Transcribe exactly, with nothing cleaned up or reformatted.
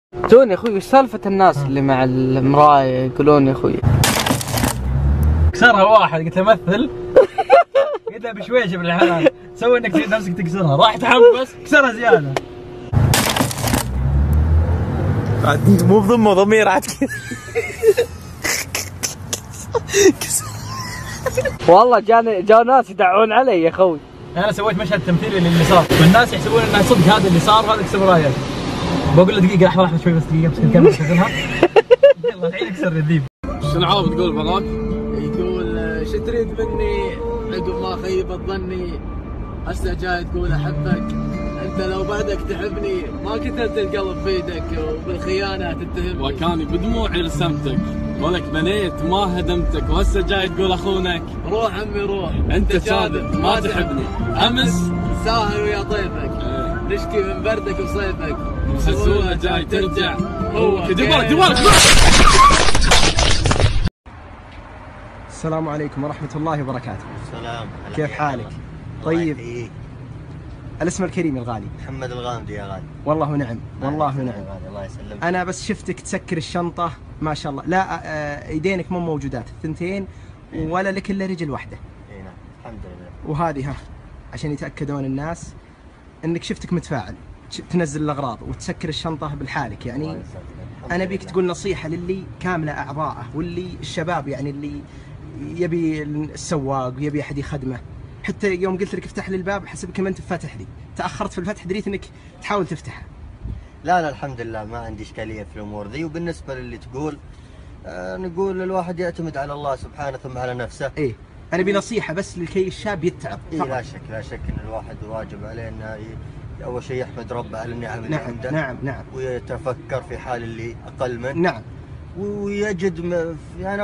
توني يا اخوي، وش سالفة الناس اللي مع المراية يقولون يا اخوي كسرها واحد، قلت له مثل قلت له بشويش ابن الحلال سوي انك نفسك تكسرها، راح تحمس كسرها زيادة. عاد مو بضمه ضمير عاد والله جاني جاء ناس يدعون علي يا اخوي. انا سويت مشهد تمثيلي للي صار، والناس يحسبون انه صدق هذا اللي صار وهذا كسر مرايات. بقول له دقيقة لحظة لحظة شوي بس دقيقة، امسك الكاميرا شغلها. يلا الحين اكسر الذيب. شنو عاود تقول فضاك؟ يقول شو تريد مني عقب ما خيبت ظني، هسه جاي تقول احبك، انت لو بعدك تحبني ما كتلت القلب بيدك وبالخيانه تتهمني. وكاني بدموعي رسمتك ولك بنيت ما هدمتك، وهسه جاي تقول اخونك. روح عمي روح، انت كاذب ما تحبني. امس ساهل ويا طيفك ايه. نشكي من بردك وصيفك، مسسوله جاي ترجع. هو دبالك دبالك. السلام عليكم ورحمة الله وبركاته. السلام. كيف حالك؟ طيب. الاسم الكريم الغالي محمد الغامدي يا غالي. والله نعم والله نعم. الله يسلمك. انا بس شفتك تسكر الشنطة ما شاء الله، لا ايدينك مو موجودات الثنتين ولا لك الا رجل واحدة. اي نعم الحمد لله. وهذه ها عشان يتأكدون الناس انك شفتك متفاعل تنزل الاغراض وتسكر الشنطة بالحالك يعني. انا بيك تقول نصيحة للي كاملة اعضاءه واللي الشباب يعني اللي يبي السواق ويبي احد يخدمه. حتى يوم قلت لك افتح لي الباب حسبك ما انت فاتح لي، تاخرت في الفتح، دريت انك تحاول تفتحه. لا لا الحمد لله ما عندي اشكاليه في الامور ذي. وبالنسبه للي تقول آه نقول الواحد يعتمد على الله سبحانه ثم على نفسه. ايه انا بنصيحه بس لكي الشاب يتعب. إيه لا شك لا شك ان الواحد واجب عليه انه اول شيء يحمد ربه على النعم اللي نعم عنده. نعم نعم. ويتفكر في حال اللي اقل منه. نعم. ويجد يعني